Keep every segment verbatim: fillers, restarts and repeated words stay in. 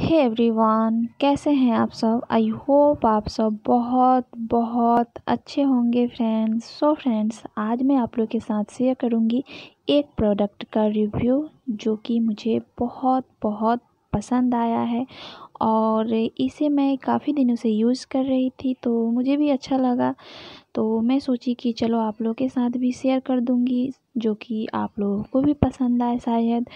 Hey everyone, कैसे हैं आप सब। आई होप आप सब बहुत बहुत अच्छे होंगे फ्रेंड्स। सो फ्रेंड्स, आज मैं आप लोग के साथ शेयर करूंगी एक प्रोडक्ट का रिव्यू जो कि मुझे बहुत बहुत पसंद आया है और इसे मैं काफ़ी दिनों से यूज़ कर रही थी तो मुझे भी अच्छा लगा। तो मैं सोची कि चलो आप लोगों के साथ भी शेयर कर दूंगी जो कि आप लोगों को भी पसंद आए शायद।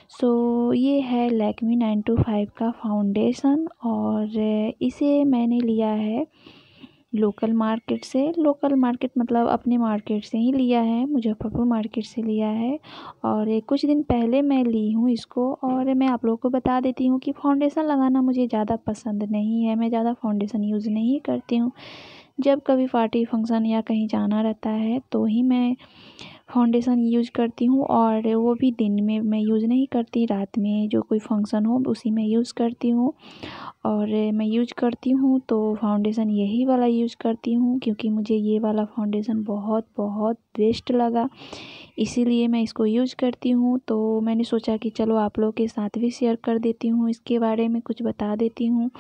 सो ये है लैक्मे नाइन टू फाइव का फाउंडेशन और इसे मैंने लिया है लोकल मार्केट से। लोकल मार्केट मतलब अपने मार्केट से ही लिया है, मुजफ्फरपुर मार्केट से लिया है। और कुछ दिन पहले मैं ली हूँ इसको। और मैं आप लोगों को बता देती हूँ कि फाउंडेशन लगाना मुझे ज़्यादा पसंद नहीं है, मैं ज़्यादा फाउंडेशन यूज़ नहीं करती हूँ। जब कभी पार्टी फंक्शन या कहीं जाना रहता है तो ही मैं फाउंडेशन यूज़ करती हूँ, और वो भी दिन में मैं यूज़ नहीं करती, रात में जो कोई फंक्शन हो उसी में यूज़ करती हूँ। और मैं यूज करती हूँ तो फाउंडेशन यही वाला यूज करती हूँ क्योंकि मुझे ये वाला फाउंडेशन बहुत बहुत बेस्ट लगा, इसीलिए मैं इसको यूज करती हूँ। तो मैंने सोचा कि चलो आप लोग के साथ भी शेयर कर देती हूँ, इसके बारे में कुछ बता देती हूँ।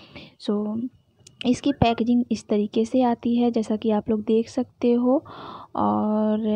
सो इसकी पैकेजिंग इस तरीके से आती है जैसा कि आप लोग देख सकते हो। और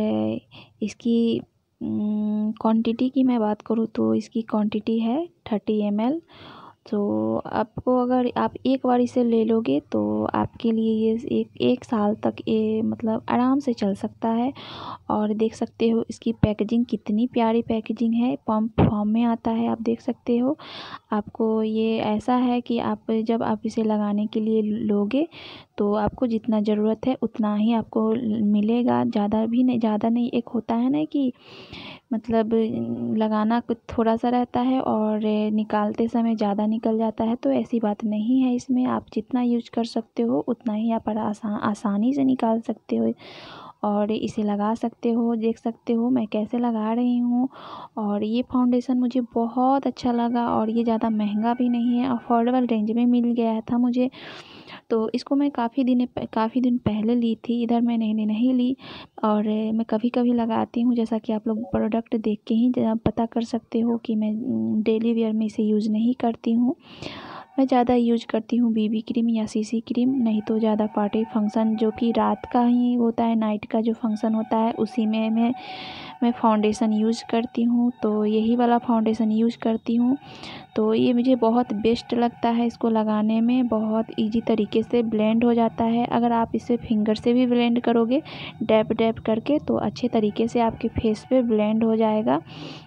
इसकी क्वांटिटी की मैं बात करूँ तो इसकी क्वांटिटी है थर्टी एम एल। तो आपको अगर आप एक बार इसे ले लोगे तो आपके लिए ये एक एक साल तक ये मतलब आराम से चल सकता है। और देख सकते हो इसकी पैकेजिंग कितनी प्यारी पैकेजिंग है, पंप फॉर्म में आता है, आप देख सकते हो। आपको ये ऐसा है कि आप जब आप इसे लगाने के लिए लोगे तो आपको जितना ज़रूरत है उतना ही आपको मिलेगा, ज़्यादा भी नहीं ज़्यादा नहीं। एक होता है ना कि मतलब लगाना कुछ थोड़ा सा रहता है और निकालते समय ज़्यादा निकल जाता है, तो ऐसी बात नहीं है इसमें। आप जितना यूज कर सकते हो उतना ही आप आसा, आसानी से निकाल सकते हो और इसे लगा सकते हो। देख सकते हो मैं कैसे लगा रही हूँ। और ये फाउंडेशन मुझे बहुत अच्छा लगा और ये ज़्यादा महंगा भी नहीं है, अफोर्डेबल रेंज में मिल गया था मुझे। तो इसको मैं काफ़ी दिन काफ़ी दिन पहले ली थी, इधर मैं नहीं नहीं ली। और मैं कभी कभी लगाती हूँ, जैसा कि आप लोग प्रोडक्ट देख के ही पता कर सकते हो कि मैं डेली वेयर में इसे यूज़ नहीं करती हूँ। मैं ज़्यादा यूज करती हूँ बीबी क्रीम या सीसी क्रीम, नहीं तो ज़्यादा पार्टी फंक्शन जो कि रात का ही होता है, नाइट का जो फंक्शन होता है उसी में मैं मैं फाउंडेशन यूज़ करती हूँ। तो यही वाला फाउंडेशन यूज़ करती हूँ। तो ये मुझे बहुत बेस्ट लगता है, इसको लगाने में बहुत इजी तरीके से ब्लेंड हो जाता है। अगर आप इसे फिंगर से भी ब्लेंड करोगे डैप डैप करके तो अच्छे तरीके से आपके फेस पे ब्लेंड हो जाएगा।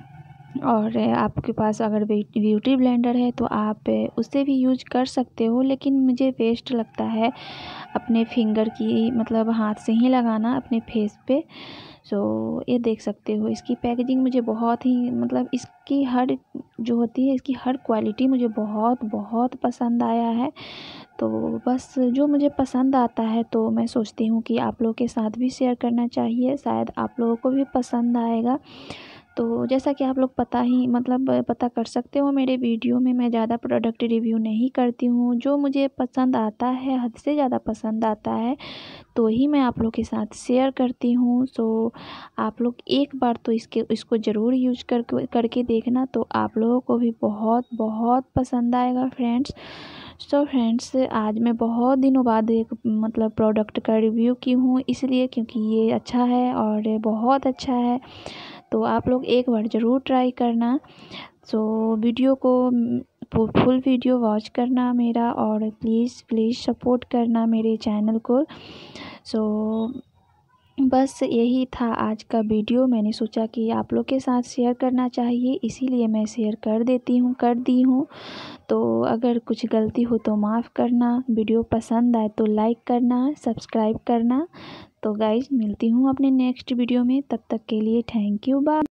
और आपके पास अगर ब्यूटी ब्लेंडर है तो आप उससे भी यूज कर सकते हो, लेकिन मुझे बेस्ट लगता है अपने फिंगर की मतलब हाथ से ही लगाना अपने फेस पे। सो ये देख सकते हो इसकी पैकेजिंग मुझे बहुत ही मतलब इसकी हर जो होती है इसकी हर क्वालिटी मुझे बहुत बहुत पसंद आया है। तो बस जो मुझे पसंद आता है तो मैं सोचती हूँ कि आप लोगों के साथ भी शेयर करना चाहिए, शायद आप लोगों को भी पसंद आएगा। तो जैसा कि आप लोग पता ही मतलब पता कर सकते हो मेरे वीडियो में मैं ज़्यादा प्रोडक्ट रिव्यू नहीं करती हूँ। जो मुझे पसंद आता है, हद से ज़्यादा पसंद आता है तो ही मैं आप लोग के साथ शेयर करती हूँ। सो आप लोग एक बार तो इसके इसको ज़रूर यूज कर करके देखना, तो आप लोगों को भी बहुत बहुत पसंद आएगा फ्रेंड्स। सो फ्रेंड्स, आज मैं बहुत दिनों बाद एक मतलब प्रोडक्ट का रिव्यू की हूँ, इसलिए क्योंकि ये अच्छा है और बहुत अच्छा है, तो आप लोग एक बार ज़रूर ट्राई करना। सो वीडियो को फुल वीडियो वॉच करना मेरा, और प्लीज़ प्लीज़ सपोर्ट करना मेरे चैनल को। सो बस यही था आज का वीडियो, मैंने सोचा कि आप लोग के साथ शेयर करना चाहिए, इसीलिए मैं शेयर कर देती हूँ कर दी हूँ। तो अगर कुछ गलती हो तो माफ़ करना, वीडियो पसंद आए तो लाइक करना, सब्सक्राइब करना। तो गाइज मिलती हूँ अपने नेक्स्ट वीडियो में, तब तक के लिए थैंक यू, बाय।